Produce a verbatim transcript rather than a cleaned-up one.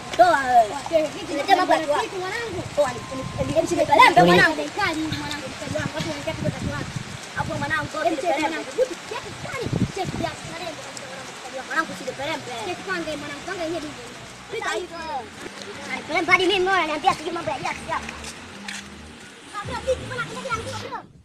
Toa wewe. Niletea mambo ya kitu mwanangu. Toa ni msije kalembe mwanangu. Kali mwanangu mtaji wangu. Watu wanakia kwa tatu watu. Hapo mwanangu toa ni kalembe. Buti cheki kani. Cheki ya kalembe mwanangu sije kalembe. Cheki pange mwanangu pange yenyewe ndivyo. Pita hizo. Kalembe hadi mimi mbona niambia sijui mambo ya jaki hapa. Kabla vipi mbona kila kitu